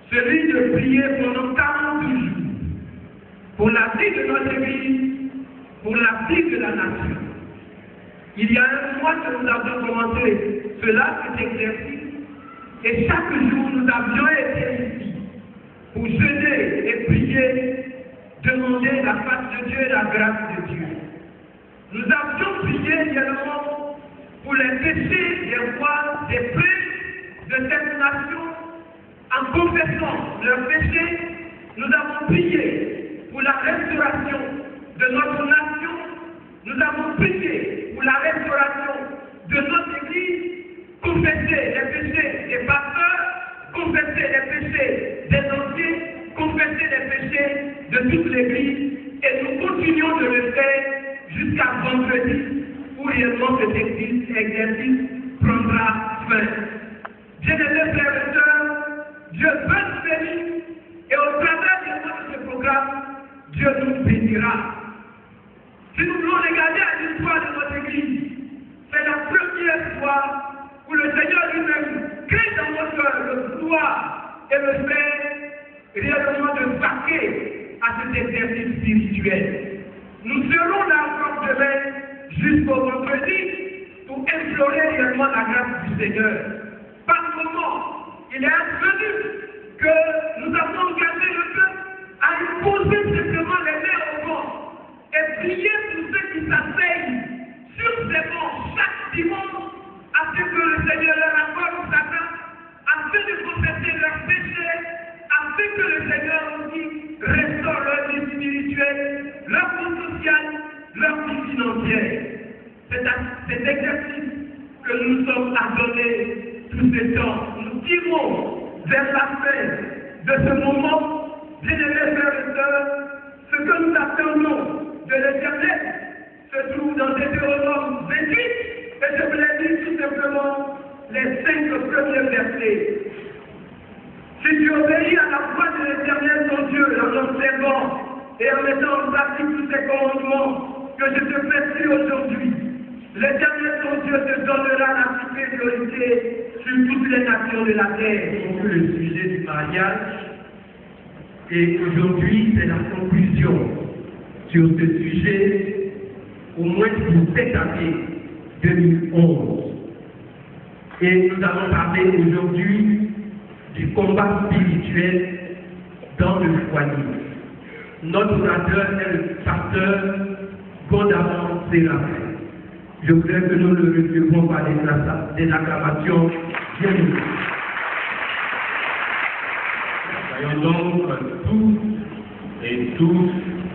celui de prier pendant 40 jours pour la vie de notre Église, pour la vie de la nation. Il y a un mois que nous avons commencé cela, cet exercice, et chaque jour nous avions été ici pour jeûner et prier, demander la face de Dieu et la grâce de Dieu. Nous avions prié également pour les péchés des rois, des prêtres de cette nation, en confessant leurs péchés. Nous avons prié pour la restauration de notre nation. Nous avons prié pour la restauration de notre Église, confesser les péchés des pasteurs, confesser les péchés des anciens, confesser les péchés de toute l'Église, et nous continuons de le faire jusqu'à vendredi, où réellement cet exercice prendra fin. Bien-aimés frères et sœurs, Dieu veut nous bénir, et au travers de ce programme, Dieu nous bénira. Si nous voulons regarder à l'histoire de notre Église, c'est la première fois où le Seigneur lui-même crée dans notre cœur le pouvoir et le fait réellement de vaquer à cet exercice spirituel. Nous serons là encore demain jusqu'au vendredi pour implorer réellement la grâce du Seigneur. Par moment, il est advenu que nous avons engagé le peuple à lui poser simplement les mains au vent et prier pour ceux qui s'asseyent sur ces bancs chaque dimanche, afin que le Seigneur leur accorde sa grâce, afin de confesser leurs péchés, afin que le Seigneur aussi restaure leur vie spirituelle, leur vie sociale, leur vie financière. C'est à cet exercice que nous sommes adonnés tout ce temps. Nous tirons vers la fin de ce moment, bien-aimés frères et sœurs, ce que nous attendons de l'Éternel se trouve dans Deutéronome 28, et je vous l'ai dit tout simplement les 5 premiers versets. Si tu obéis à la voix de l'Éternel ton Dieu en l'observant et en mettant en pratique tous ces commandements que je te prescris aujourd'hui, l'Éternel ton Dieu te donnera la supériorité sur toutes les nations de la terre. C'est le sujet du mariage, et aujourd'hui c'est la conclusion sur ce sujet, au moins pour cette année 2011. Et nous allons parler aujourd'hui du combat spirituel dans le foyer. Notre orateur est le pasteur Gondamant Séraphin. Je voudrais que nous le recevions par des acclamations bienveillantes. Soyons donc tous et tous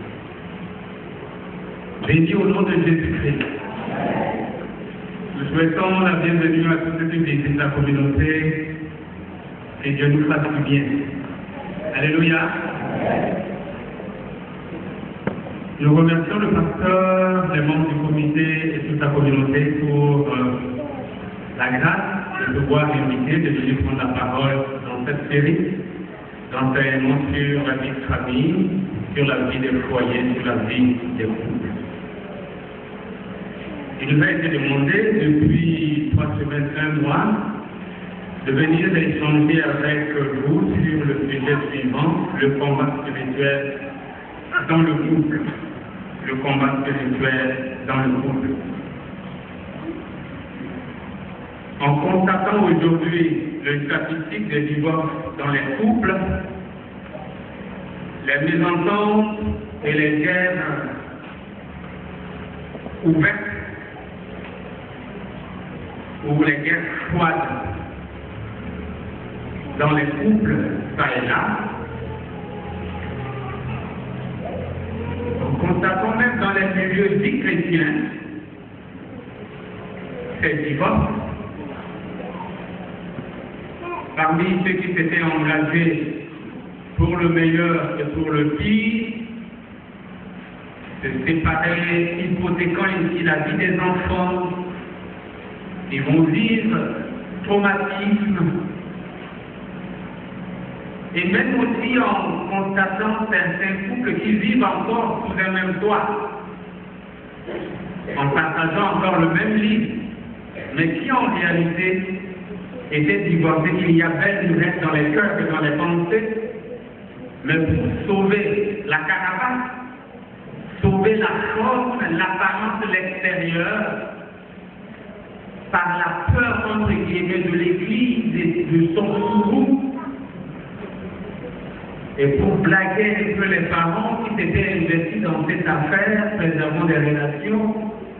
bénis au nom de Jésus-Christ. Nous souhaitons la bienvenue à tous ceux qui visitent la communauté, et Dieu nous fasse du bien. Alléluia. Nous remercions le pasteur, les membres du comité et toute la communauté pour la grâce de pouvoir inviter, de venir prendre la parole dans cette série, d'enseignement sur la vie de famille, sur la vie des foyers, sur la vie des couples. Il nous a été demandé depuis 3 semaines, 1 mois, de venir échanger avec vous sur le sujet suivant, le combat spirituel dans le couple. Le combat spirituel dans le couple. En constatant aujourd'hui le statistique des divorces dans les couples, les mésententes et les guerres ouvertes ou les guerres froides dans les couples, ça et là. Nous constatons même dans les milieux dits chrétiens ces divorces. Parmi ceux qui s'étaient engagés pour le meilleur et pour le pire, se séparer, hypothéquant ici la vie des enfants, ils vont vivre traumatisme, et même aussi en constatant certains couples qui vivent encore sous un même toit, en partageant encore le même lit, mais qui en réalité était divorcée. Il y a belle lurette dans les cœurs et dans les pensées, mais pour sauver la caravane, sauver la forme, l'apparence de l'extérieur, par la peur entre guillemets de l'Église et de son courroux, et pour blaguer un peu les parents qui s'étaient investis dans cette affaire, préservant des relations,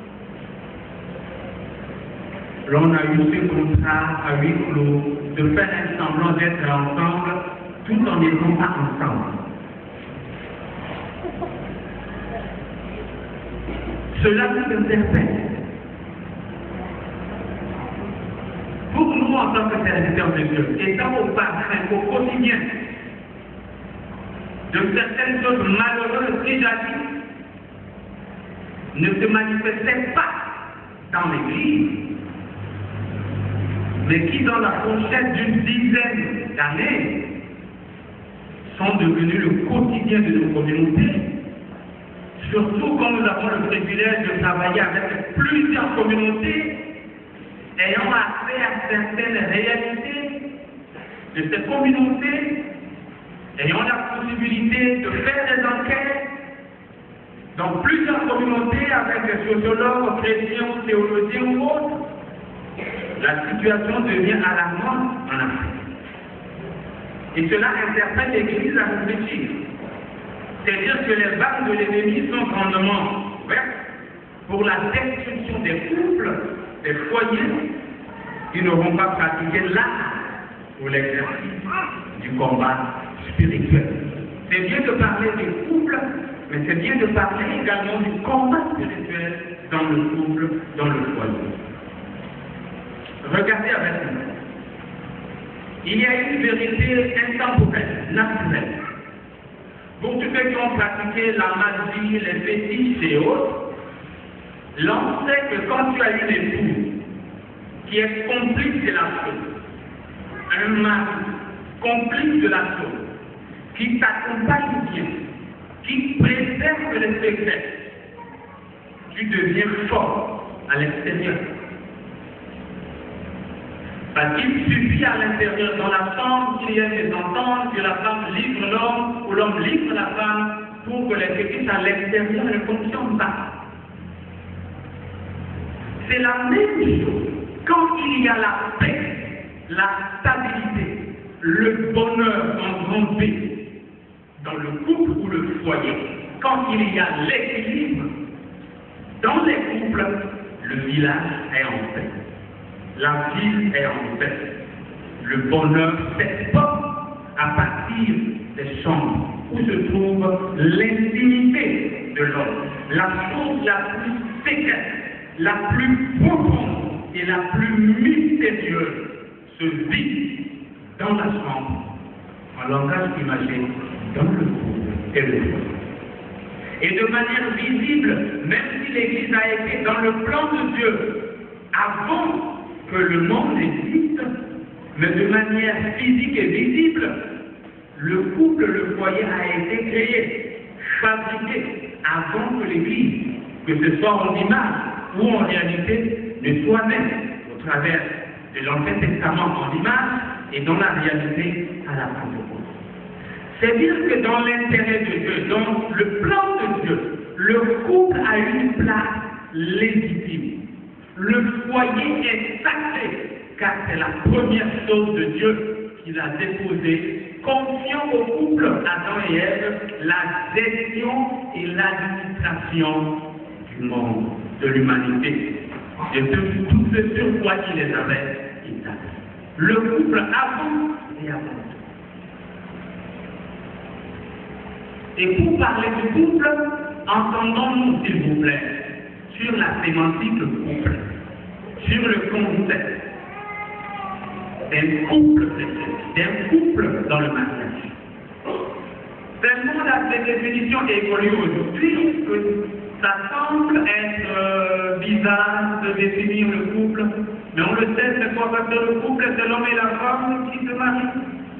l'on a eu ce contrat à huis clos de faire un semblant d'être ensemble tout en n'étant pas ensemble. Cela nous interpelle. Pour nous, en tant que serviteurs de Dieu, étant au parfum, au quotidien, de certaines choses malheureuses déjà dites, ne se manifestaient pas dans l'Église, mais qui, dans la fourchette d'une dizaine d'années, sont devenus le quotidien de nos communautés. Surtout quand nous avons le privilège de travailler avec plusieurs communautés ayant accès à certaines réalités de ces communautés, ayant la possibilité de faire des enquêtes dans plusieurs communautés avec des sociologues, chrétiens, théologiens ou autres, la situation devient alarmante en Afrique. Et cela interpelle l'Église à réfléchir. C'est-à-dire que les vagues de l'ennemi sont grandement ouvertes pour la destruction des couples, des foyers qui n'auront pas pratiqué l'art pour l'exercice du combat spirituel. C'est bien de parler des couples, mais c'est bien de parler également du combat spirituel dans le couple, dans le foyer. Regardez avec nous. Il y a une vérité intemporelle, naturelle. Pour tous ceux qui ont pratiqué la magie, les fétiches et autres, l'on sait que quand tu as une épouse qui est complice de la chose, un mari complice de la chose, qui t'accompagne bien, qui préserve les secrets, tu deviens fort à l'extérieur. Parce qu'il suffit à l'intérieur, dans la chambre, qu'il y ait des ententes, que la femme livre l'homme ou l'homme livre la femme pour que les fétiches à l'extérieur ne fonctionnent pas. C'est la même chose quand il y a la paix, la stabilité, le bonheur en grande paix dans le couple ou le foyer. Quand il y a l'équilibre dans les couples, le village est en paix. La ville est en paix. Le bonheur s'exporte à partir des chambres où se trouve l'intimité de l'homme. La chose la plus secrète, la plus profonde et la plus mystérieuse se vit dans la chambre, en langage imagé, dans le couple et le foyer. Et de manière visible, même si l'Église a été dans le plan de Dieu avant que le monde existe, mais de manière physique et visible, le couple, le foyer a été créé, fabriqué avant que l'Église, que ce soit en image ou en réalité, ne soit né au travers de l'Ancien Testament en image et dans la réalité à la Pentecôte. C'est-à-dire que dans l'intérêt de Dieu, dans le plan de Dieu, le couple a une place légitime. Le foyer est sacré, car c'est la première chose de Dieu qu'il a déposée, confiant au couple, Adam et Ève, la gestion et l'administration du monde, de l'humanité, et de tout ce sur quoi il les avait établis. Le couple avant et avant. Et pour parler du couple, entendons-nous, s'il vous plaît, sur la sémantique couple, sur le concept d'un couple dans le mariage. Tellement la définition évolue aujourd'hui que ça semble être bizarre de définir le couple, mais on le sait, c'est quoi parce que le couple, c'est l'homme et la femme qui se marient.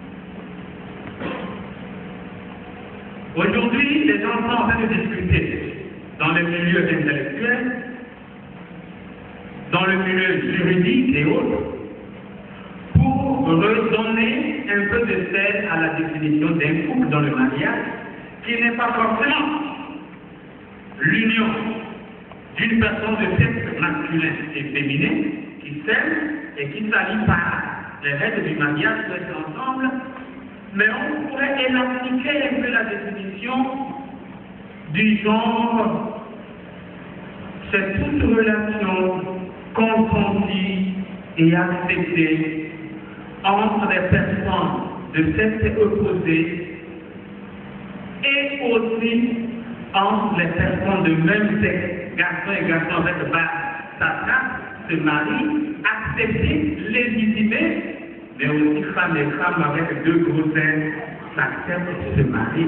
Aujourd'hui, les gens sont en train de discuter dans les milieux intellectuels, dans le milieu juridique et autres, pour redonner un peu de sel à la définition d'un couple dans le mariage, qui n'est pas forcément l'union d'une personne de sexe masculin et féminin qui s'aime et qui s'allie par les règles du mariage pour être ensemble, mais on pourrait élastiquer un peu la définition du genre, c'est toute relation consentie et acceptée entre des personnes de sexe opposé et aussi entre les personnes de même sexe, garçon et garçon avec Satan, se marient, acceptés, légitimés, mais aussi femmes et femmes avec deux grossesses s'acceptent de se marier.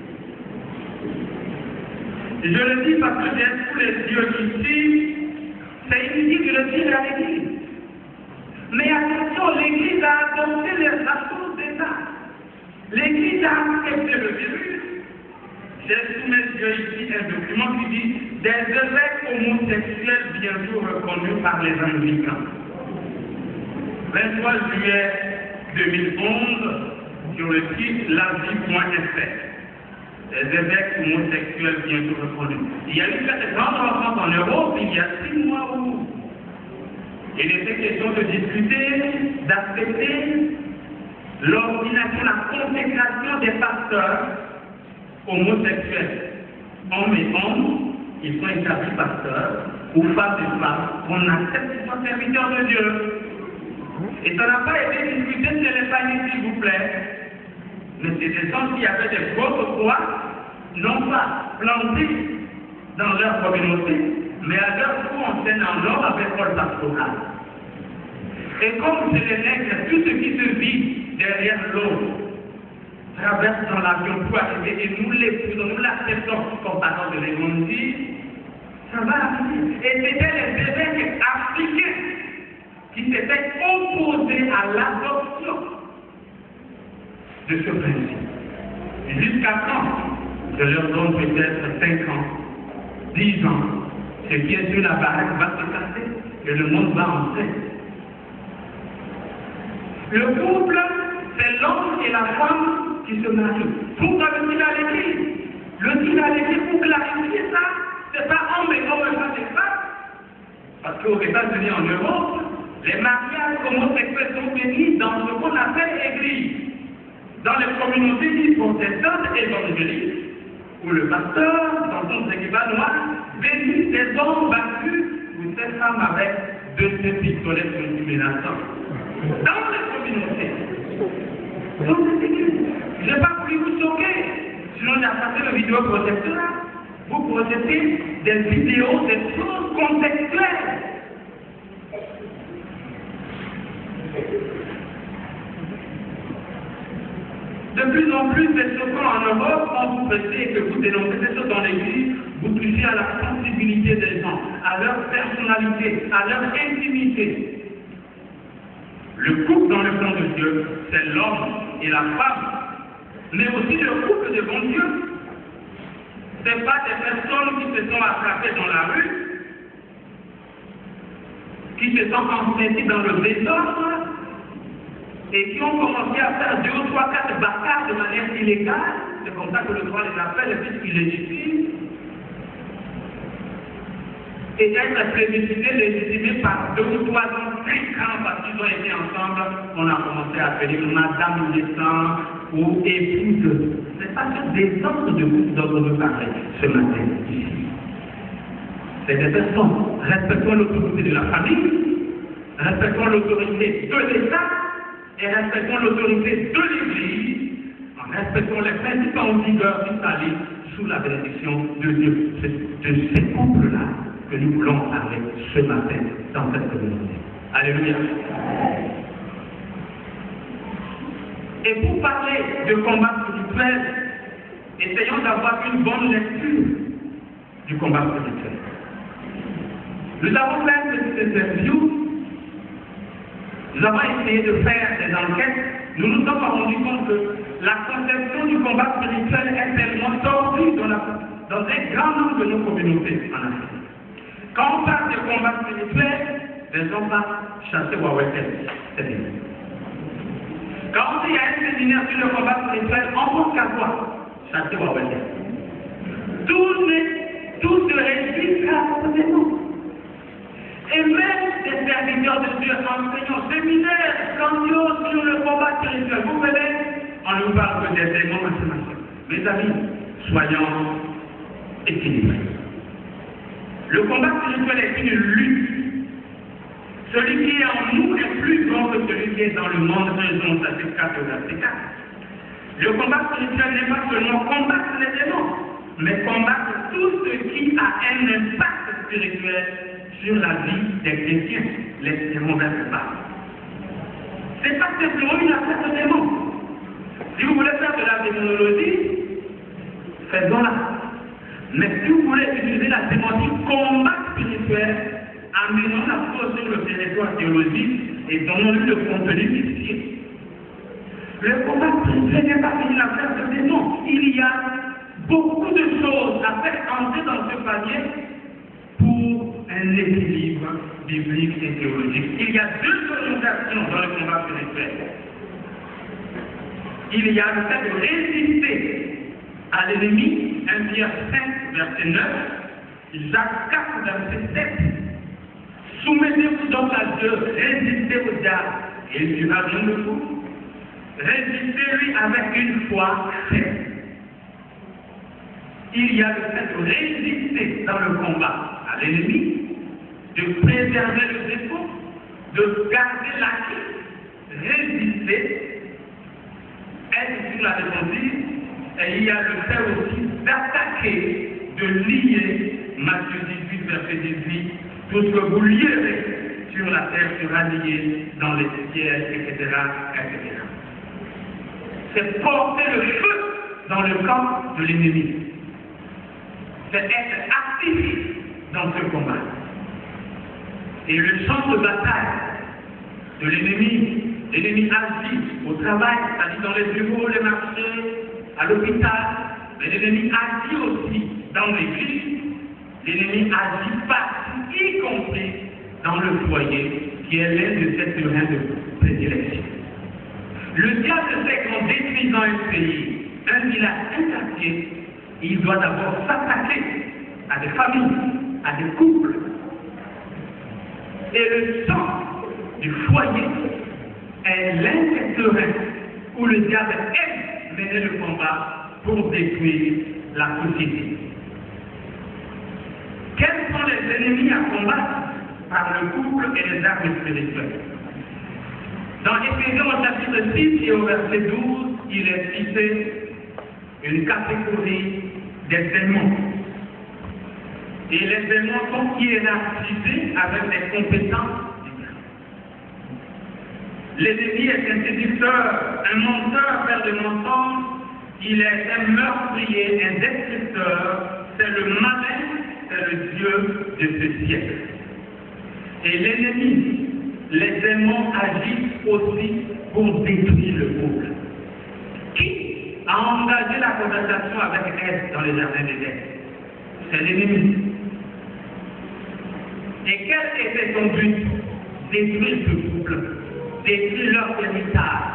Je le dis parce que j'ai tous les yeux ici, c'est inutile de le dire à l'Église. Mais attention, l'Église a adopté les choses d'État. L'Église a accepté le virus. J'ai sous mes yeux ici un document qui dit des évêques homosexuels bientôt reconnus par les Anglicans. 23 juillet 2011, sur le site lavi.fr. Les évêques homosexuels bientôt reconnus. Il y a eu cette grande rencontre en Europe il y a 6 mois où il était question de discuter, d'accepter l'ordination, la consécration des pasteurs homosexuels. Hommes et hommes, ils sont établis pasteurs, ou femmes et femmes, on accepte qu'ils soient serviteurs de Dieu. Et ça n'a pas été discuté chez les familles, s'il vous plaît. Mais c'est des gens qui avaient des grosses croix, non pas plantées dans leur communauté, mais à leur coup on scène en or avec Paul pastoral. Et comme c'est les nègres, tout ce qui se vit derrière l'eau traverse dans l'avion pour arriver et nous l'épousons, nous l'acceptons comme parole de l'évangile, ça va arriver. Et c'était les évêques africains qui s'étaient opposés à l'adoption de ce principe. Jusqu'à quand? Je leur donne peut-être 5 ans, 10 ans. Ce qui est sur la baraque va se casser et le monde va entrer. Le couple, c'est l'homme et la femme qui se marient. Pourquoi le-t-il à l'Église? Le-t-il à l'Église pour clarifier ça? C'est pas homme et homme, femme et femme. Parce qu'aux États-Unis, en Europe, les mariages homosexuels sont bénis dans ce qu'on appelle Église. Dans les communautés dites protestantes évangéliques, où le pasteur, dans son équivalent, bénit ces hommes battus ou ces femmes avec 2 pistolets fulminateurs. Dans les communautés. Dans cette église. Je n'ai pas voulu vous choquer. Sinon, j'ai passé le vidéo projecteur. Vous projetez des vidéos, des choses contextuelles. De plus en plus, c'est choquant en Europe, quand vous prêchez et que vous dénoncez des choses dans l'église, vous touchez à la sensibilité des gens, à leur personnalité, à leur intimité. Le couple dans le plan de Dieu, c'est l'homme et la femme, mais aussi le couple devant Dieu. Ce n'est pas des personnes qui se sont attrapées dans la rue, qui se sont enfermées dans le désordre, et qui ont commencé à faire 2 ou 3, 4 batailles de manière illégale. C'est comme ça que le droit les appelle, puisqu'il légitime. Et être plébiscité, légitimé par 2 ou 3 ans, 5 ans, parce qu'ils ont été ensemble, on a commencé à appeler madame de sang ou épouse. C'est pas sur des ordres de couple dont on veut parler ce matin ici. C'est des personnes. Respectons l'autorité de la famille, respectons l'autorité de l'État, et respectons l'autorité de l'Église, en respectant les principes en vigueur qui s'allient sous la bénédiction de Dieu. C'est de ces couples-là que nous voulons parler ce matin dans cette communauté. Alléluia. Et pour parler de combat spirituel, essayons d'avoir une bonne lecture du combat spirituel. Nous avons fait une petite interview. Nous avons essayé de faire des enquêtes. Nous nous sommes rendus compte que la conception du combat spirituel est tellement tordue dans un grand nombre de nos communautés en Afrique. Quand on parle de combat spirituel, les gens partent chasser Waweke. C'est bien. Quand il y a un séminaire sur le combat spirituel, on pense qu'à quoi? Ça se voit bien. Tout se réduit à l'enseignement. Et même des serviteurs de Dieu enseignants, séminaires grandioses sur le combat spirituel. Vous venez, on ne vous parle que des éléments mathématiques. Mes amis, soyons équilibrés. Le combat spirituel est une lutte. Celui qui est en nous est plus grand que celui qui est dans le monde, raison verset 4 au verset 4. Le combat spirituel n'est pas seulement combattre les démons, mais combattre tout ce qui a un impact spirituel sur la vie des chrétiens, les démons vers pas. Ce n'est pas simplement une affaire de démons. Si vous voulez faire de la démonologie, faisons-la. Mais si vous voulez utiliser la démonologie combat spirituel, amenons la chose sur le territoire théologique et donnons-lui le contenu ici. Le combat spirituel n'est pas une affaire de démons. Il y a beaucoup de choses à faire entrer dans ce panier pour un équilibre biblique et théologique. Il y a deux orientations dans le combat spirituel. Il y a le fait de résister à l'ennemi, 1 Pierre 5, verset 9, Jacques 4, verset 7. Soumettez-vous donc à Dieu, résistez au diable, et il dira rien de vous. Résistez-lui avec une foi ferme. Il y a le fait de résister dans le combat à l'ennemi, de préserver le défaut, de garder l'acquis, résister, être sur la défensive, et il y a le fait aussi d'attaquer, de lier, Matthieu 18, verset 18, tout ce que vous lierez sur la terre sera lié dans les ciels, etc., etc. C'est porter le feu dans le camp de l'ennemi. C'est être actif dans ce combat. Et le champ de bataille de l'ennemi agit au travail, c'est-à-dire dans les bureaux, les marchés, à l'hôpital, mais l'ennemi agit aussi dans l'église, l'ennemi agit partout, y compris dans le foyer, qui est l'un de ses terrains de prédilection. Le diable sait qu'en détruisant un pays, un village, un quartier, il doit d'abord s'attaquer à des familles, à des couples. Et le sang du foyer est l'un des terrains où le diable aime mener le combat pour détruire la société. Quels sont les ennemis à combattre par le couple et les armes spirituelles? Dans Éphésiens au chapitre 6 et au verset 12, il est cité une catégorie des démons. Et les démons sont hiérarchisés avec des compétences différentes. L'ennemi est un séducteur, un menteur, père de mensonges. Il est un meurtrier, un destructeur. C'est le malin, c'est le Dieu de ce siècle. Et l'ennemi, les démons agissent aussi pour détruire le couple. Qui a engagé la conversation avec Ève dans les jardins d'Éden? C'est l'ennemi. Et quel était son but? Détruire ce couple, détruire leur héritage.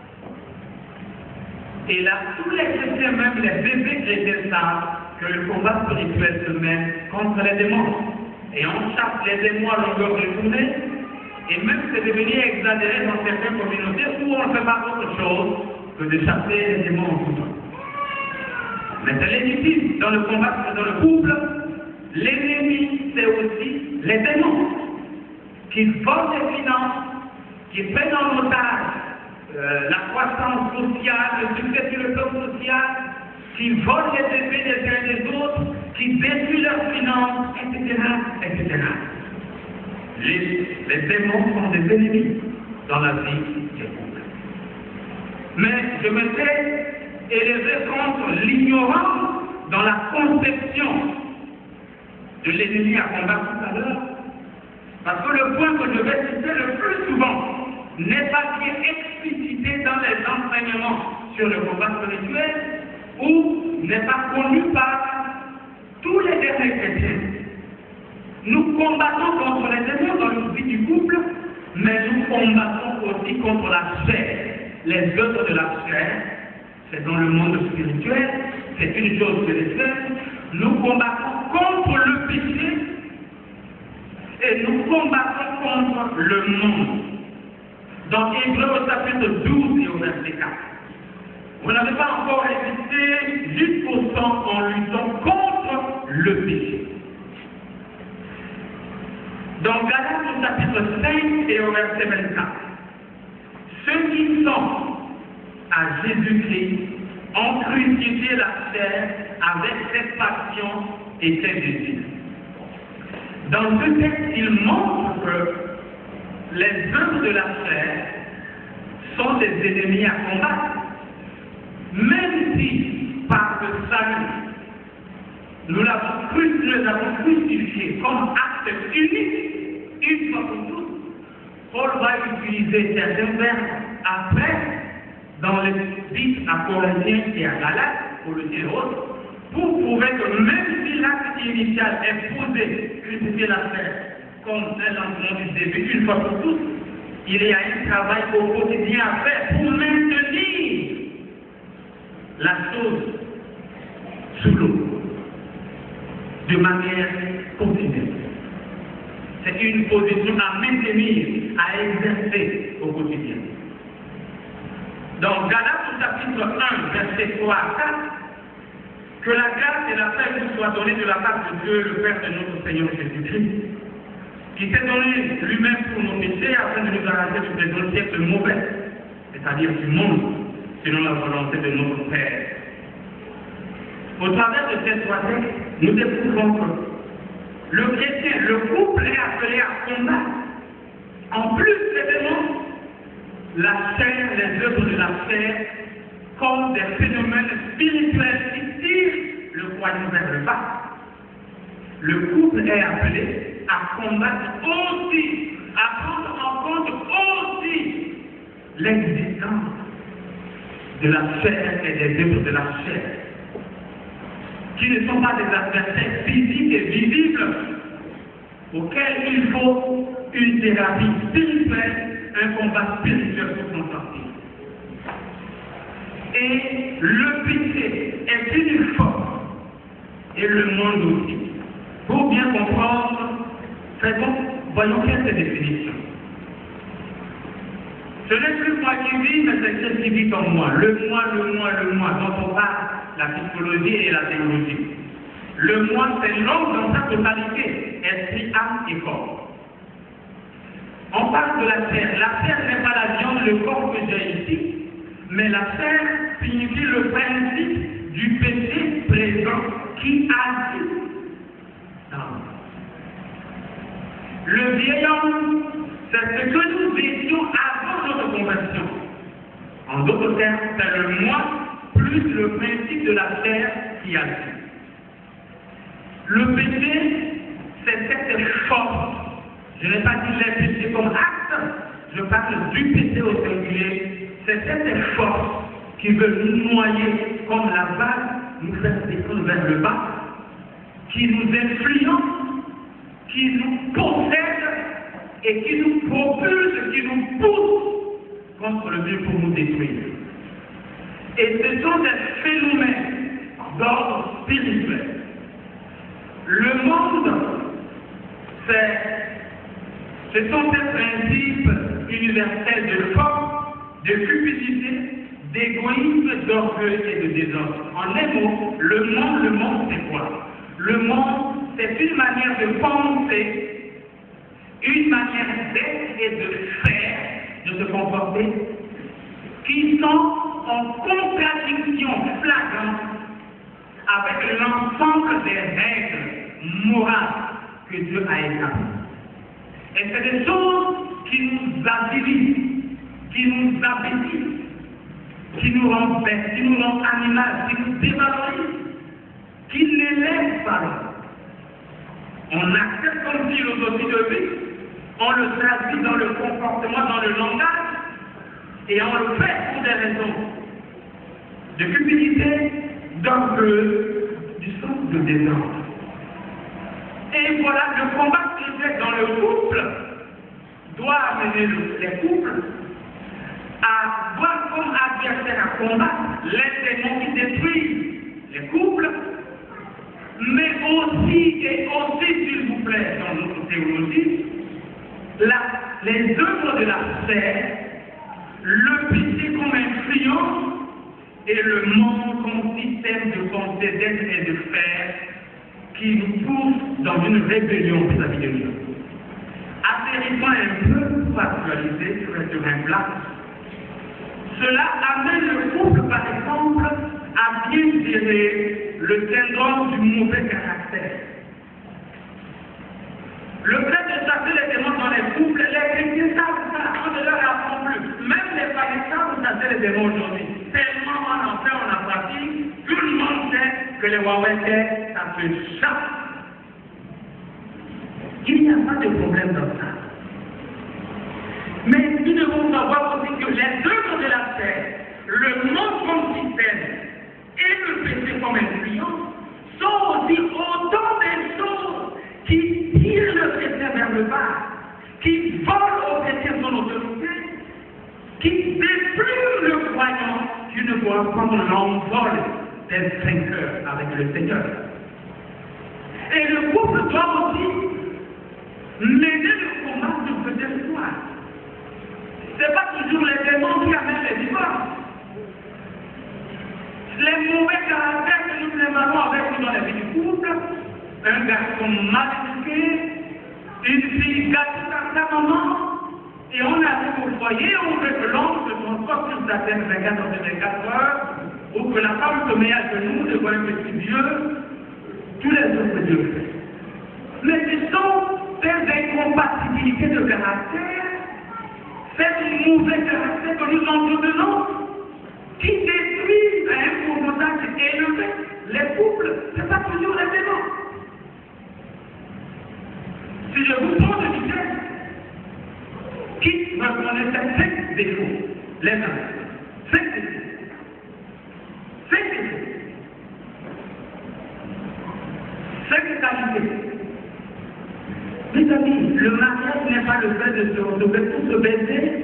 Et là, tous les chrétiens, même les bébés chrétiens, savent que le combat spirituel se mène contre les démons. Et on chasse les démons à longueur de journée. Et même c'est devenu exagéré dans certaines communautés où on ne fait pas autre chose que de chasser les démons en tout temps. Mais c'est légitime dans le combat, dans le couple. L'ennemi, c'est aussi les démons qui volent les finances, qui prennent en otage la croissance sociale, le succès sur le plan social, qui volent les effets des uns et des autres, qui détruisent leurs finances, etc., etc. Les démons sont des ennemis dans la vie des couples. Mais je me sais élevé contre l'ignorance dans la conception de l'ennemi à combattre tout à l'heure. Parce que le point que je vais citer le plus souvent n'est pas qui est explicité dans les enseignements sur le combat spirituel ou n'est pas connu par tous les derniers chrétiens. Nous combattons contre les démons dans le vie du couple, mais nous combattons aussi contre la chair. les œuvres de la chair, c'est dans le monde spirituel, c'est une chose que les faits. Nous combattons contre le péché et nous combattons contre le monde. Dans Hébreux au chapitre 12 et au verset 4. Vous n'avez pas encore résisté jusqu'au sang en luttant contre le péché. Dans Galates au chapitre 5 et au verset 24. Ceux qui sont à Jésus-Christ ont crucifié la chair avec ses passions et ses désirs. Dans ce texte, il montre que les œuvres de la chair sont des ennemis à combattre. Même si, par le salut, nous l'avons crucifié comme acte unique, une fois pour toutes, Paul va utiliser certains verbes après, dans les 10 à Corinthiens et à Galates, pour le dire autre, pour prouver que même si l'acte initial est posé, crucifier la chair, comme un lancement du début, une fois pour toutes, il y a un travail au quotidien à faire pour maintenir la chose sous l'eau, de manière continue. C'est une position à maintenir, à exercer au quotidien. Dans Galates chapitre 1, verset 3 à 4, que la grâce et la paix vous soient données de la part de Dieu, le Père de notre Seigneur Jésus-Christ, qui s'est donné lui-même pour nos péchés afin de nous arracher du présent siècle mauvais, c'est-à-dire du monde, selon la volonté de notre Père. Au travers de ces trois textes, nous découvrons que le chrétien, le couple est appelé à combattre, en plus évidemment, la chair, les œuvres de la chair, comme des phénomènes spirituels qui tirent le croyant vers le bas. Le couple est appelé à combattre aussi, à prendre en compte aussi l'existence de la chair et des œuvres de la chair, qui ne sont pas des adversaires physiques et visibles, auxquels il faut une thérapie spirituelle, un combat spirituel pour s'en sortir. Et le péché est une force, et le monde aussi. Pour bien comprendre, voyons quelques définitions. Ce n'est plus moi qui vis, mais c'est Christ qui vit en moi. Le moi, dont on parle la psychologie et la théologie. Le moi, c'est l'homme dans sa totalité, esprit, âme et corps. On parle de la chair. La chair n'est pas la viande, le corps que j'ai ici, mais la chair signifie le principe du péché présent qui agit dans nous. Le vieil homme, c'est ce que nous étions avant notre conversion. En d'autres termes, c'est le moi plus le principe de la chair qui agit. Le péché, c'est cette force. Je n'ai pas dit les péchés comme acte, je parle du péché au singulier. C'est cette force qui veut nous noyer comme la vague, nous faire descendre vers le bas, qui nous influence, qui nous possède et qui nous propulse, qui nous pousse contre le Dieu pour nous détruire. Et ce sont des phénomènes d'ordre spirituel. Le monde, ce sont des principes universels de force, de cupidité, d'égoïsme, d'orgueil et de désordre. En un mot, le monde c'est quoi? Le monde, c'est une manière de penser, une manière d'être et de faire, de se comporter, qui sont en contradiction flagrante avec l'ensemble des règles morales que Dieu a établies. Et c'est des choses qui nous avilisent, qui nous appétissent, qui nous rendent bêtes, qui nous rendent animales, qui nous dévalorisent, qui n'élèvent pas l'homme. On accepte comme philosophie de vie, on le traduit dans le comportement, dans le langage, et on le fait pour des raisons de cupidité, d'orgueil, du sens de désordre. Et voilà, le combat spirituel dans le couple doit amener les couples à voir comme adversaires à combattre, les démons qui détruisent les couples, mais aussi, s'il vous plaît, dans notre théologie, les œuvres de la chair, le péché comme influence et le monde comme système de pensée, d'être et de faire qui nous pousse dans une rébellion vis-à-vis de Dieu. Atterrissons un peu pour actualiser sur un plat. Cela amène le couple, par exemple, à bien gérer le syndrome du mauvais caractère. Le fait de chasser les démons dans les couples, les chrétiens savent ça, on ne leur apprend plus. Même les païens savent chasser les démons aujourd'hui. Tellement on en fait, on a pratique, tout le monde sait que les Wawaitais, ça se chasse. Il n'y a pas de problème dans ça. Mais nous devons savoir aussi que les œuvres de la chair, le monde comme système et le péché comme influence sont aussi autant des choses qui tirent le chrétien vers le bas, qui volent au chrétien son autorité, qui détruisent le croyant qui ne doit prendre l'envol des vainqueurs avec le Seigneur. Et le couple doit aussi mener le combat de peut-être soi. Ce n'est pas toujours les démons qui amènent les divorces. Les mauvais caractères que nous prévalons avec nous dans la vie du couple, un garçon mal éduqué, une fille gâtée par sa maman, et on arrive au foyer, on veut que l'homme se transporte sur sa tête 24 heures, ou que la femme se met à genoux devant un petit vieux, tous les autres dieux. Mais ce sont ces incompatibilités de caractère, ces mauvais caractères que nous entretenons, qui détruisent à un pourcentage élevé les couples. Ce n'est pas toujours les démons. Si je vous prends de vitesse, qui reconnaissait 5 défauts, les uns, 5 défauts. 5 défauts. 5 qualités. Mes amis, le mariage n'est pas le fait de se retrouver pour se baiser.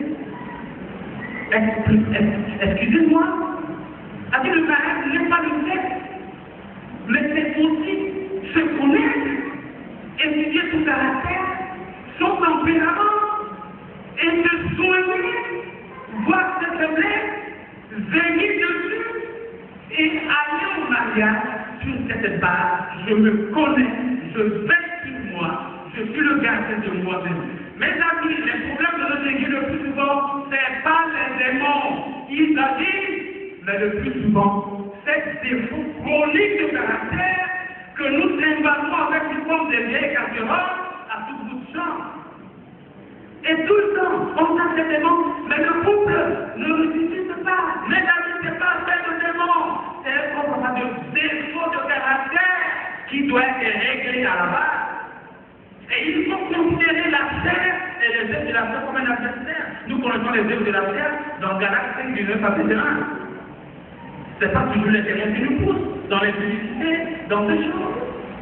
Excusez-moi. Le mariage n'est pas le sexe, mais c'est aussi se connaître, étudier son caractère, son tempérament, et se soigner, voir ses faiblesses, veiller dessus, et aller au mariage sur cette base. Je me connais, je veille sur moi, je suis le gardien de moi-même. Mes amis, les problèmes de notre église le plus souvent, ce n'est pas les démons. Ils agissent, mais le plus souvent, c'est des défauts chroniques de caractère que nous trimballons avec une forme de vieille casserole à tout bout de champ. Et tout le temps, on a ces démons, mais le couple ne ressuscite pas. Mes amis, ce n'est pas fait de démons, c'est un comportement de défaut de caractère qui doit être réglé à la base. Et il faut considérer la chair et les œuvres de la chair comme un adversaire. Nous connaissons les œuvres de la chair dans Galates 5, 19 à 21. Ce n'est pas toujours les démons qui nous poussent dans les publicités, dans ces choses.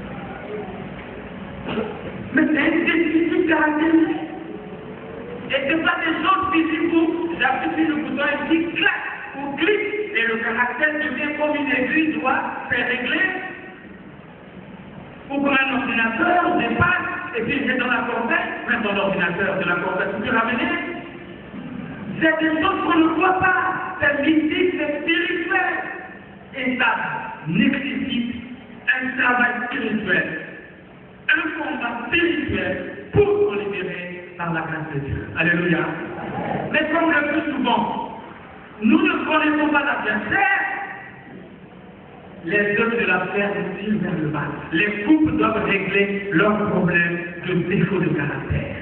Mais c'est un déficit caractéristique. Et ce n'est pas des choses physiques où j'appuie sur le bouton et je dis clac ou clic et le caractère devient comme une aiguille, doit se régler. Ou comme un ordinateur, on dépasse, et puis c'est dans la corbeille, même dans l'ordinateur de la corbeille, tu peux ramener. C'est des choses qu'on ne voit pas, c'est mystique, c'est spirituel. Et ça nécessite un travail spirituel, un combat spirituel pour se libérer par la grâce de Dieu. Alléluia. Mais comme le plus souvent, nous ne connaissons pas l'adversaire, les œuvres de la chair nous tirent vers le bas. Les couples doivent régler leurs problèmes de défaut de caractère.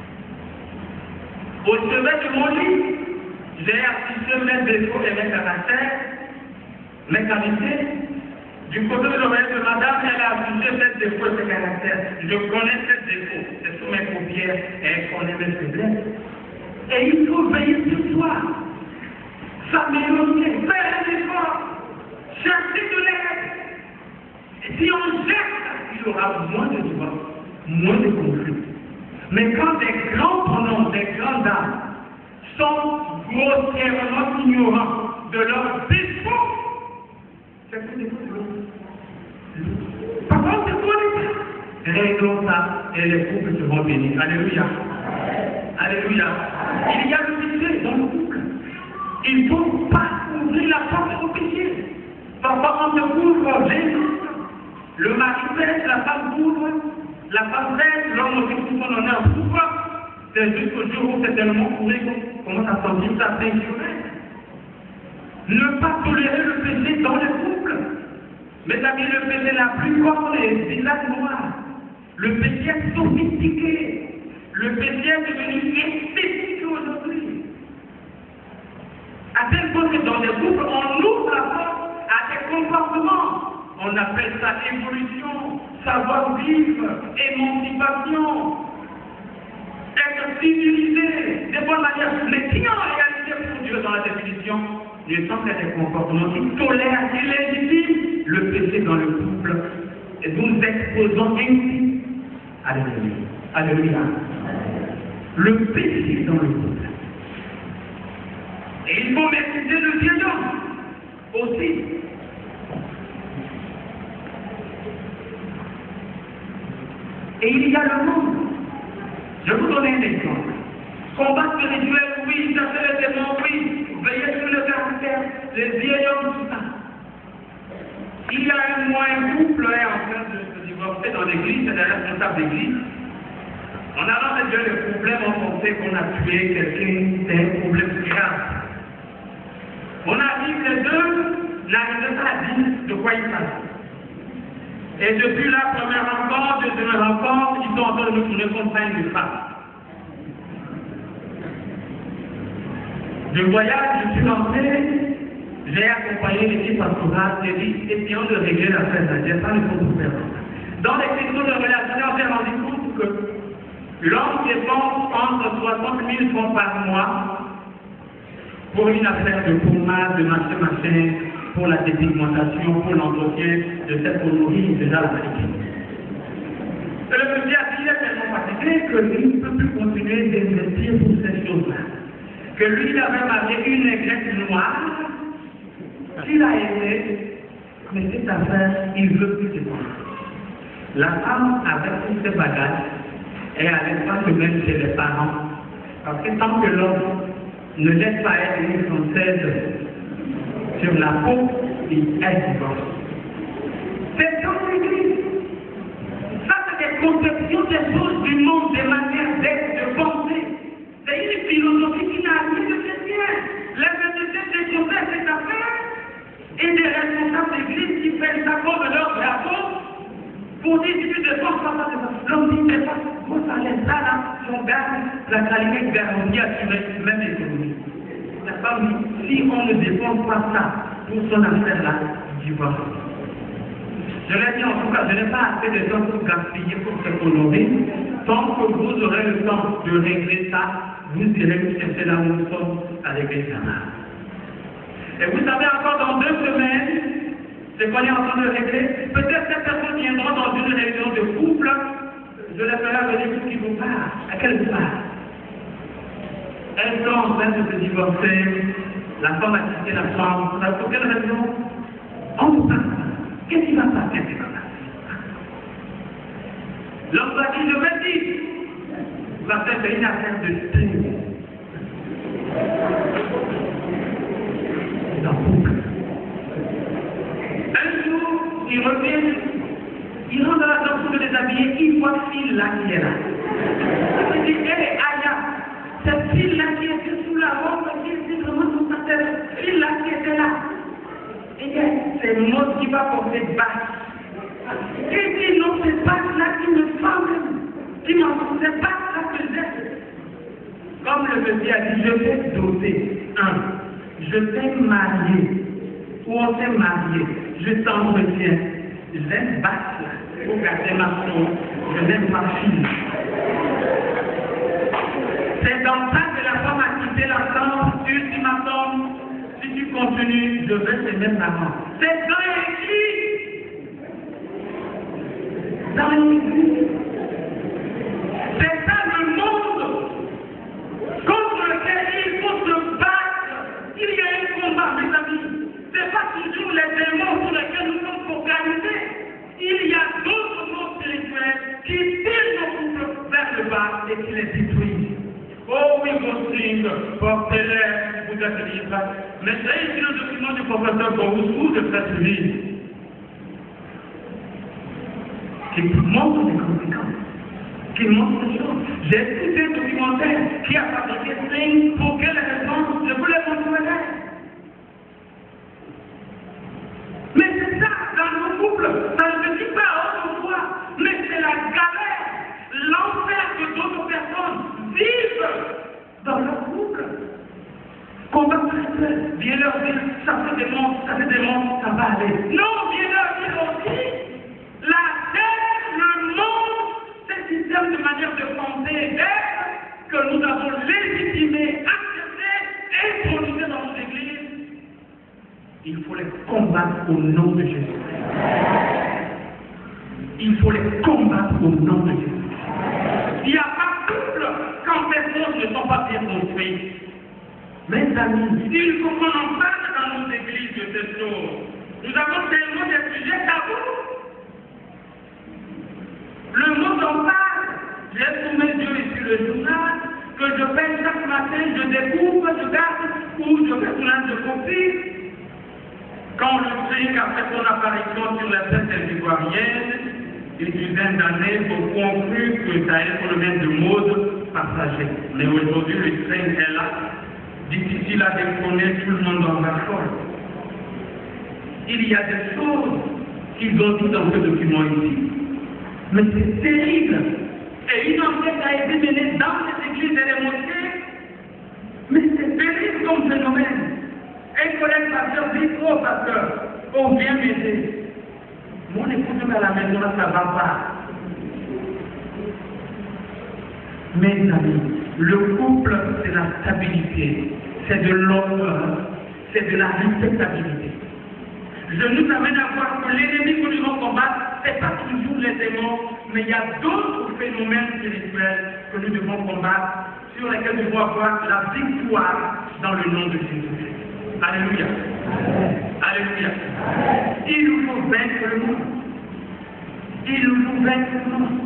Au chevet de mon lit, j'ai affiché mes défauts et mes caractères, mes qualités. Du côté de l'oreille de madame, elle a affiché ses défauts et ses caractères. Je connais ses défauts, c'est sous mes paupières, et elle connaît mes faiblesses. Et il faut veiller sur soi, s'améliorer, faire un effort, chercher de l'aide. Et si on jette, il y aura moins de divorces, moins de conflits. Mais quand des grands pronoms, des grandes dames sont grossièrement ignorants de leurs défauts. C'est quoi des défauts? Par contre, c'est quoi les défauts? Réglons ça et les couples seront bénis. Alléluia. Alléluia. Il y a le péché dans le couple. Il ne faut pas ouvrir la porte au péché. Parfois, on se couvre gênant. Le mari pèse, la femme couvre, la femme pèse, l'homme aussi souvent en a un couvre. C'est jusqu'au jour où c'est tellement couvert qu'on commence à sentir ça peinturé. Ne pas tolérer le péché dans le couple. Mes amis, le péché n'a plus comme les visages noirs. Le péché est sophistiqué. Le péché est devenu esthétique aujourd'hui. À tel point que dans les couples, on ouvre la porte à des comportements. On appelle ça évolution, savoir-vivre, émancipation, être civilisé, de bonne manière. Mais qui en réalité pour Dieu dans la définition, il semble être des comportements qui tolèrent, qui légitiment le péché dans le couple. Et nous exposons ainsi. Alléluia. Alléluia. Le péché dans le couple. Et il faut maîtriser le vieil homme aussi. Et il y a le monde. Je vous donne un exemple. Combat spirituel, oui, chasser les démons, oui, veiller sur le caractère, les vieils hommes, tout ça. Il y a un mois, un couple est en train de se divorcer dans l'église, c'est des responsables d'église. En allant résoudre le problème, on pensait qu'on a tué quelqu'un, c'est un problème grave. On arrive les deux, n'arrivent pas à dire de quoi il s'agit. Et depuis la première rencontre, deuxième rencontre, ils sont en train de nous tourner comme ça une femme. De voyage, je suis rentré, j'ai accompagné l'équipe pastorale, j'ai dit, essayons de régler l'affaire d'Adieu, ça ne faut pas faire. Dans les questions de relation, j'ai rendu compte que l'homme dépense entre 60 000 francs par mois pour une affaire de pommade, de machin, pour la dépigmentation, pour l'entretien de cette colonie déjà africaine. Et le monsieur a dit, il est tellement fatigué que lui ne peut plus continuer d'investir pour ces choses-là. Que lui, il avait marié une négresse noire, qu'il a aimée, mais cette affaire, il ne veut plus dépenser. La femme, avec tous ses bagages, et n'allait pas se mettre chez les parents. Parce que tant que l'homme ne laisse pas être une française sur la peau, il est divorcé. C'est dans l'église. Ça, c'est des conceptions des choses du monde, des manières d'être, de penser. C'est une philosophie qui n'a rien de chrétien. La vérité des choses, cette affaire, et des responsables d'église qui prennent ça comme leur drapeau pour dire que tu dépenses pas ça. L'homme dit, mais pas, vous allez ça là, on gagne, la qualité garantie assurée, même l'économie. La femme dit, si on ne dépense pas ça pour son affaire là, divorce. Je l'ai dit en tout cas, je n'ai pas assez de temps pour gaspiller pour s'économiser. Tant que vous aurez le temps de régler ça, vous irez nous chercher là où nous sommes avec les camarades. Et vous savez, encore dans 2 semaines, ce qu'on est en train de régler, peut-être cette personne viendra dans une réunion de couple, je les ferai venir pour qu'ils vous parlent. À quelle vous parle? Elles sont en train de se divorcer, la femme a quitté la chambre, pour quelle raison? On vous parle. Qu'est-ce qui va passer? L'homme va dire, je vais dire, va faire une affaire de style. Dans le couple. Un jour, il revient, il rentre dans la chambre pour se déshabiller, il voit fille là qui est là. Il dit, hé, Aya, cette fille là qui était sous la robe, qui était vraiment sous sa tête, cette fille là qui était là. Et bien, c'est moi qui va porter basse. Et dit, non, c'est pas là qui me semble, qui m'en c'est pas là que j'ai. Comme le monsieur a dit, je t'ai doté, je t'ai marié, ou on s'est marié, je t'entretiens, j'aime basse là, pour garder ma soeur, je n'aime pas fille. C'est dans ça que la femme a quitté la chambre, ultimatum, si tu continues, je vais te mettre la main. C'est dans l'église. Dans l'église. C'est ça le monde contre lequel il faut des mondes sur lesquels nous sommes focalisés. Il y a d'autres mondes spirituels qui tirent nos couples vers le bas et qui les détruisent. Oh oui, vos signes, portez-les, vous êtes libres. Mais c'est ici le document du professeur Boroussou de cette ville qui montre des conséquences, qui montre des choses. J'ai écouté un documentaire qui a fabriqué des signes pour quelle raison je vous les montrerai. Mais c'est ça, dans nos couples, ça ne se dit pas autrefois, mais c'est la galère, l'enfer que d'autres personnes vivent dans leur couple. Combat spirituel, viens leur dire, ça fait des mondes, ça va aller. Non, viens leur dire aussi, la terre, le monde, ce système de manière de penser et d'être que nous avons légitimé, accepté, intronisé dans nos églises, il faut les combattre au nom de Jésus. Il faut les combattre au nom de Jésus. Il n'y a pas de couple quand les choses ne sont pas bien construites. Mes amis, il faut qu'on en parle dans nos églises de ces choses. Nous avons tellement de sujets tabous. Le monde en parle. J'ai sous mes yeux ici le journal que je fais chaque matin, je découvre, je garde ou je fais plein de copies. Quand le CIC a fait son apparition sur la scène ivoirienne, une dizaine d'années, beaucoup ont cru que ça allait être le même de mode passager. Mais aujourd'hui, le train est là. Difficile à déconner, tout le monde en raffole. Il y a des choses qu'ils ont dit dans ce document ici. Mais c'est terrible. Et une enquête a été menée dans les églises et les mosquées. Mais c'est terrible comme phénomène. Un collègue pasteur dit, oh pasteur, oh viens m'aider. Mon épouse à la maison, là, ça ne va pas. Mes amis, le couple, c'est la stabilité, c'est de l'honneur, c'est de la respectabilité. Je nous amène à voir que l'ennemi que nous devons combattre, ce n'est pas toujours les démons, mais il y a d'autres phénomènes spirituels que nous devons combattre, sur lesquels nous devons avoir la victoire dans le nom de Jésus. Alléluia. Alléluia. Il nous faut vaincre le monde. Il nous faut vaincre le monde.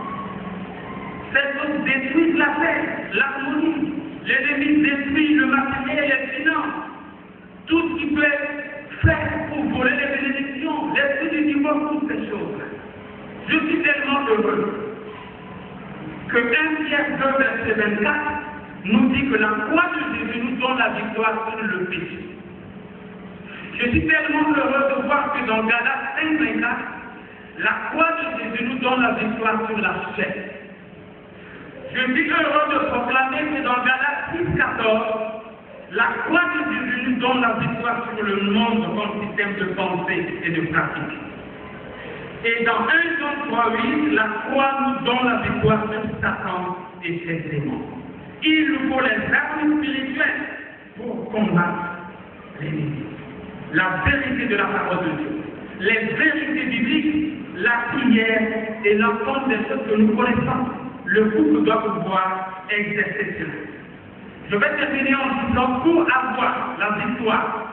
Ces choses détruisent la paix, l'harmonie. L'ennemi détruit le matériel et les finances. Tout ce qui peut faire pour voler les bénédictions, l'esprit du divorce, toutes ces choses. Je suis tellement heureux que 1 Pierre 2, verset 24 nous dit que la croix de Jésus nous donne la victoire sur le péché. Je suis tellement heureux de voir que dans Galates 5, 24, la croix de Jésus nous donne la victoire sur la chair. Je suis heureux de proclamer que dans Galates 6, 14, la croix de Jésus nous donne la victoire sur le monde comme système de pensée et de pratique. Et dans 1 Jean 3, 8, la croix nous donne la victoire sur Satan et ses démons. Il nous faut les armes spirituelles pour combattre l'ennemi. La vérité de la parole de Dieu, les vérités bibliques, la prière et l'ensemble des choses que nous connaissons. Le couple doit pouvoir exercer cela. Je vais terminer en disant pour avoir la victoire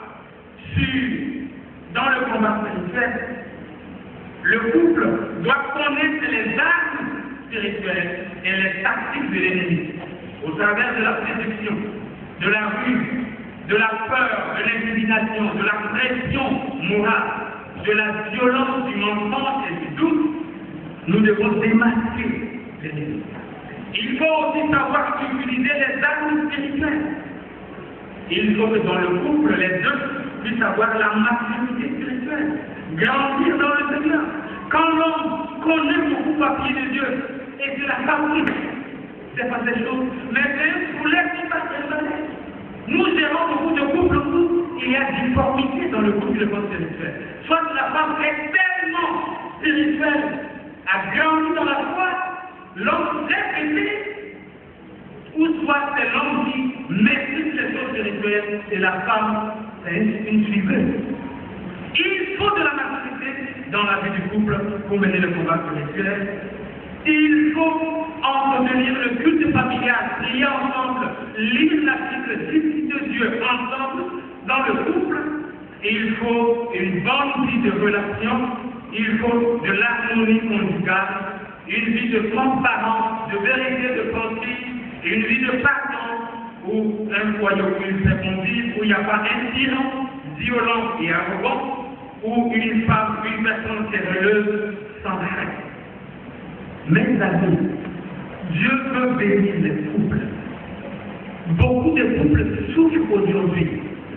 dans le combat spirituel, le couple doit connaître les armes spirituelles et les tactiques de l'ennemi au travers de la séduction, de la rue, de la peur, de l'intimidation, de la pression morale, de la violence du mensonge et du doute. Nous devons démasquer l'ennemi. Il faut aussi savoir utiliser les armes spirituelles. Il faut que dans le couple, les deux puissent avoir la maturité spirituelle, grandir dans le Seigneur. Quand l'homme connaît beaucoup papier de Dieu et que la femme c'est pas ces choses, mais c'est un poulet qui passe les Nous gérons beaucoup de couples où il y a difformité dans le couple de vie spirituel. Soit la femme est tellement spirituelle, a grandi dans la foi, l'homme répété, ou soit c'est l'homme qui maîtrise les choses spirituelles et la femme c'est une suiveuse. Il faut de la maturité dans la vie du couple pour mener le combat spirituel. Il faut entretenir le culte familial, prier ensemble, lire l'article 10 de Dieu ensemble dans le couple. il faut une bonne vie de relation, il faut de l'harmonie conjugale, une vie de transparence, de vérité, de pensée, une vie de pardon, où un foyer où fait convivre, où il n'y a pas un tyran, violent et arrogant, ou une femme, une personne sérieuse, sans arrêt. Mes amis, Dieu veut bénir les couples. Beaucoup de couples souffrent aujourd'hui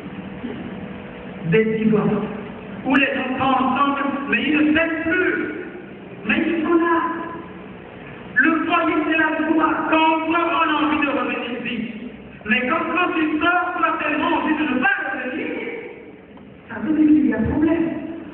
des divorces, où les gens sont ensemble, mais ils ne s'aiment plus. Mais ils sont là. Le foyer, c'est la joie. Quand on sort, on a envie de revenir vite. Mais quand tu sors, tu as tellement envie de ne pas revenir, ça veut dire qu'il y a problème.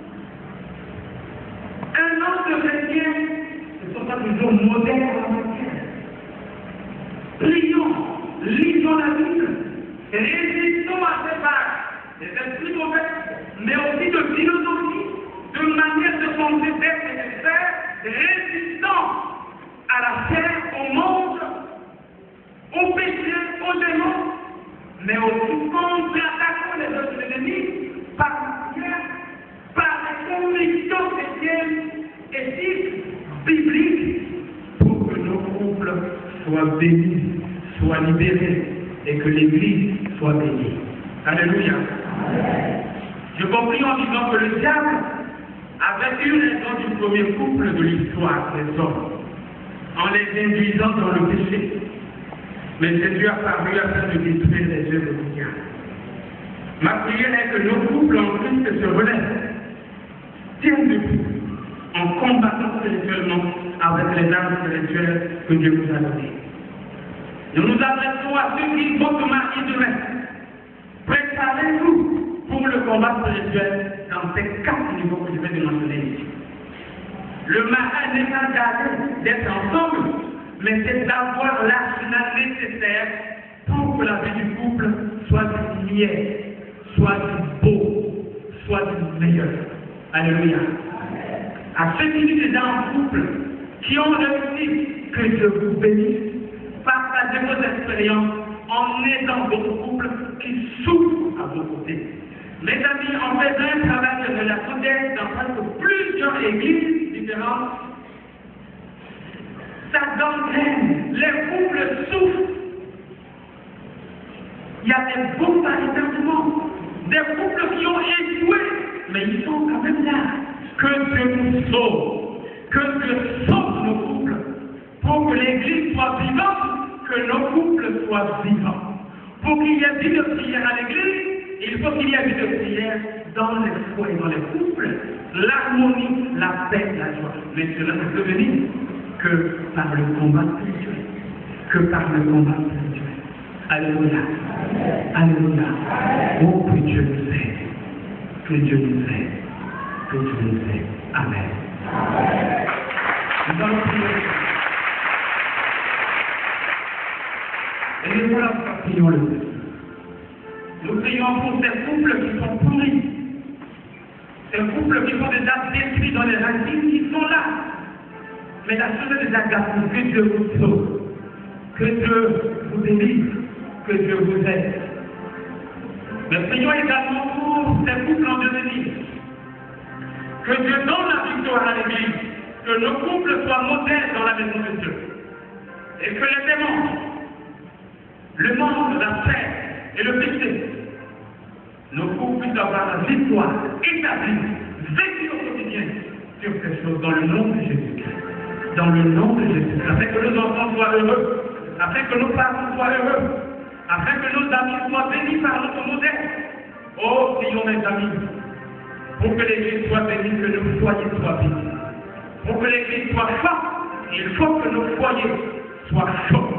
Un homme chrétien, ce ne sont pas toujours modèles en matière. Prions, lisons la Bible, résistons à ces vagues, des esprits mauvais, mais aussi de philosophie, de manière de penser d'être et de faire, résistant à la chair, au monde, au péché, aux démons, mais aussi contre-attaquons les autres ennemis par la prière, par la conviction chrétienne, éthique, biblique, pour que nos couples soient bénis, soient libérés et que l'Église soit bénie. Alléluia. Je conclue en disant que le diable avait eu raison du premier couple de l'histoire des hommes, en les induisant dans le péché. Mais Jésus a paru afin de détruire les œuvres du diable. Ma prière est que nos couples en Christ se relèvent, tiennent debout, en combattant spirituellement avec les armes spirituelles que Dieu vous a données. Nous nous adressons à ceux qui vont se marier demain. Préparez-vous pour le combat spirituel dans ces 4 niveaux que je vais de mentionner ici. Le mariage n'est pas gardé d'être ensemble, mais c'est d'avoir l'arsenal nécessaire pour que la vie du couple soit du lumière, soit du beau, soit du meilleur. Alléluia. À ceux qui vivent déjà en couple, qui ont réussi, que Dieu vous bénisse, partagez vos expériences en aidant votre couple qui souffre à vos côtés. Mes amis, en faisant un travail de relation d'aide dans presque plusieurs églises différentes, ça gangrène, les couples souffrent. Il y a des bons paritaires du monde, des couples qui ont échoué, mais ils sont quand même là. Que Dieu nous sauve, que Dieu sauve nos couples, pour que l'Église soit vivante, que nos couples soient vivants. Pour qu'il y ait vie de prière à l'Église, il faut qu'il y ait vie de prière dans les foyers, dans les couples, l'harmonie, la paix, la joie. Mais cela ne peut venir que par le combat spirituel. Que par le combat spirituel. Alléluia. Alléluia. Oh, que Dieu nous aide. Que Dieu nous aide. Que Dieu nous aide. Amen. Nous allons prier. Et nous voilà, prions le Seigneur. Nous prions pour ces couples qui sont pourris. Ces couples qui sont déjà détruits dans les racines, qui sont là. Mais la chose est déjà gâtée. Que Dieu vous sauve. Que Dieu vous délivre. Que Dieu vous aide. Mais prions également pour ces couples en devenir. Que Dieu donne la victoire à l'Église. Que nos couples soient modèles dans la maison de Dieu. Et que les démons, le monde, la chair et le péché, nos couples puissent avoir la victoire établie, vécue au quotidien sur ces choses dans le nom de Jésus-Christ. Dans le nom de Jésus, afin que nos enfants soient heureux, afin que nos parents soient heureux, afin que nos amis soient bénis par notre modèle. Oh, prions mes amis, pour que l'Église soit bénie, que nos foyers soient bénis. Pour que l'Église soit forte, il faut que nos foyers soient forts.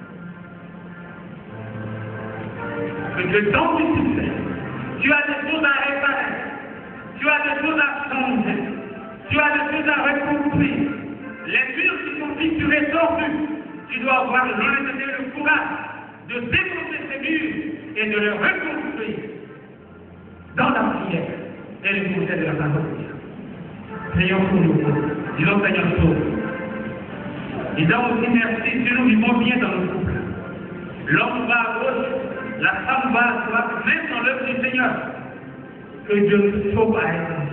Que Dieu donne du succès. Tu as des choses à réparer, tu as des choses à changer, tu as des choses à reconstruire. Les murs qui sont fissurés, tordus, tu dois avoir l'honnêteté et le courage de démonter ces murs et de les reconstruire dans la prière et le conseil de la parole de Dieu. Prions pour nous. Disons Seigneur, sauve. Disons aussi merci si nous vivons bien dans nos couples. L'homme va à gauche, la femme va à droite, même dans l'œuvre du Seigneur. que Dieu sauve à être